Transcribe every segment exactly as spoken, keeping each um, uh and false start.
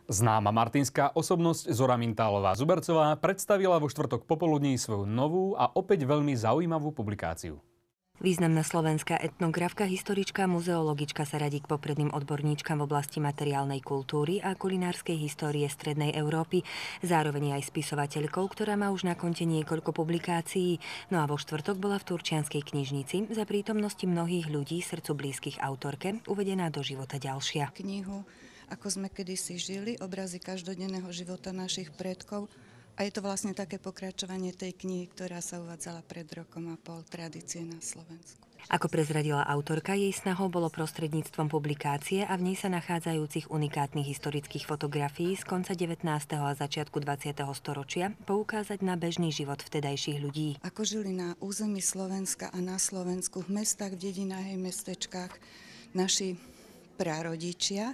Známa martinská osobnosť Zora Mintálová-Zubercová predstavila vo štvrtok popoludní svoju novú a opäť veľmi zaujímavú publikáciu. Významná slovenská etnografka, historička, muzeologička sa radí k popredným odborníčkam v oblasti materiálnej kultúry a kulinárskej histórie Strednej Európy. Zároveň aj spisovateľkou, ktorá má už na konte niekoľko publikácií. No a vo štvrtok bola v Turčianskej knižnici za prítomnosti mnohých ľudí srdcu blízkych autorke uvedená do života ďalšia. Knihu Ako sme kedysi žili, obrazy každodenného života našich predkov. A je to vlastne také pokračovanie tej knihy, ktorá sa uvádzala pred rokom a pol, Tradície na Slovensku. Ako prezradila autorka, jej snahou bolo prostredníctvom publikácie a v nej sa nachádzajúcich unikátnych historických fotografií z konca devätnásteho a začiatku dvadsiateho storočia poukázať na bežný život vtedajších ľudí. Ako žili na území Slovenska a na Slovensku, v mestách, v dedinách aj mestečkách naši prarodičia,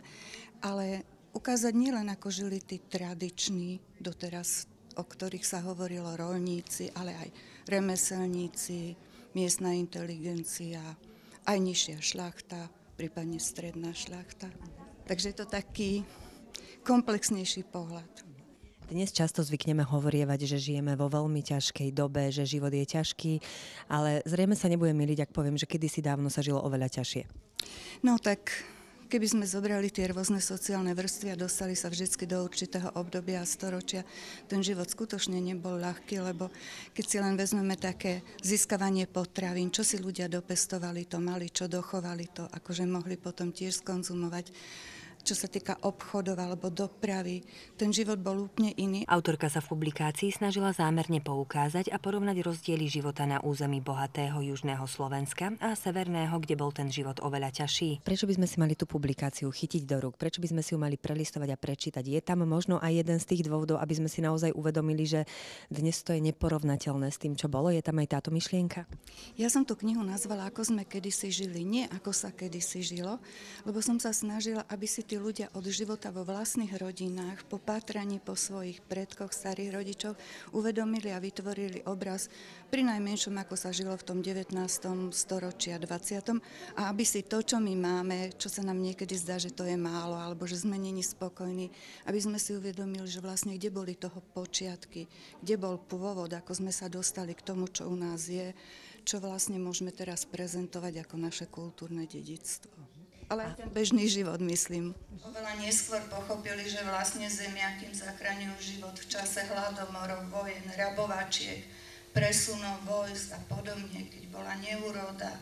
ale ukázať nielen ako žili tí tradiční doteraz, o ktorých sa hovorilo, roľníci, ale aj remeselníci, miestna inteligencia, aj nižšia šľachta, prípadne stredná šľachta. Takže je to taký komplexnejší pohľad. Dnes často zvykneme hovorievať, že žijeme vo veľmi ťažkej dobe, že život je ťažký, ale zrejme sa nebudem myliť, ak poviem, že kedysi dávno sa žilo oveľa ťažšie. No tak, keby sme zobrali tie rôzne sociálne vrstvy a dostali sa vždy do určitého obdobia a storočia, ten život skutočne nebol ľahký, lebo keď si len vezmeme také získavanie potravín, čo si ľudia dopestovali, to mali, čo dochovali, to akože mohli potom tiež skonzumovať. Čo sa týka obchodov alebo dopravy, ten život bol úplne iný. Autorka sa v publikácii snažila zámerne poukázať a porovnať rozdiely života na území bohatého južného Slovenska a severného, kde bol ten život oveľa ťažší. Prečo by sme si mali tú publikáciu chytiť do rúk? Prečo by sme si ju mali prelistovať a prečítať? Je tam možno aj jeden z tých dôvodov, aby sme si naozaj uvedomili, že dnes to je neporovnateľné s tým, čo bolo? Je tam aj táto myšlienka? Ja som tú knihu nazvala Ako sme kedysi žili, nie ako sa kedysi žilo, lebo som sa snažila, aby si tí ľudia od života vo vlastných rodinách, po pátraní po svojich predkoch, starých rodičov, uvedomili a vytvorili obraz pri najmenšom, ako sa žilo v tom devätnástom storočí a dvadsiatom a aby si to, čo my máme, čo sa nám niekedy zdá, že to je málo, alebo že sme není spokojní, aby sme si uvedomili, že vlastne kde boli toho počiatky, kde bol pôvod, ako sme sa dostali k tomu, čo u nás je, čo vlastne môžeme teraz prezentovať ako naše kultúrne dedičstvo. Ale aj ten bežný život, myslím. Oveľa neskôr pochopili, že vlastne zemiaky zachraňujú život v čase hladomorov, vojen, rabovačiek, presunov vojsk a podobne, keď bola neúroda.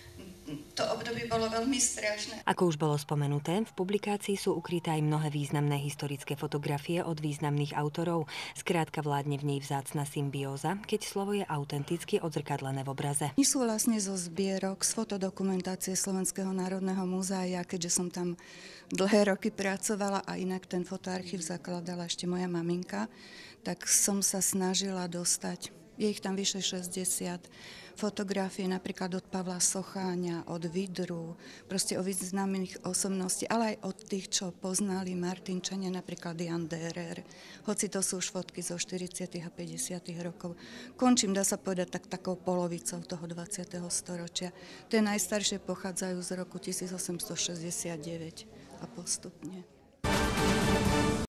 To obdobie bolo veľmi strašné. Ako už bolo spomenuté, v publikácii sú ukryté aj mnohé významné historické fotografie od významných autorov. Skrátka vládne v nej vzácna symbióza, keď slovo je autenticky odzrkadlené v obraze. My sú vlastne zo zbierok, z fotodokumentácie Slovenského národného múzea, keďže som tam dlhé roky pracovala a inak ten fotoarchív zakladala ešte moja maminka, tak som sa snažila dostať, je ich tam vyše šesťdesiat, fotografie napríklad od Pavla Socháňa, od Vidru, proste o významných osobností, ale aj od tých, čo poznali Martinčania, napríklad Jan Derer. Hoci to sú už fotky zo štyridsiatych a päťdesiatych rokov. Končím, dá sa povedať, tak takou polovicou toho dvadsiateho storočia. Tie najstaršie pochádzajú z roku tisícosemstošesťdesiatdeväť a postupne.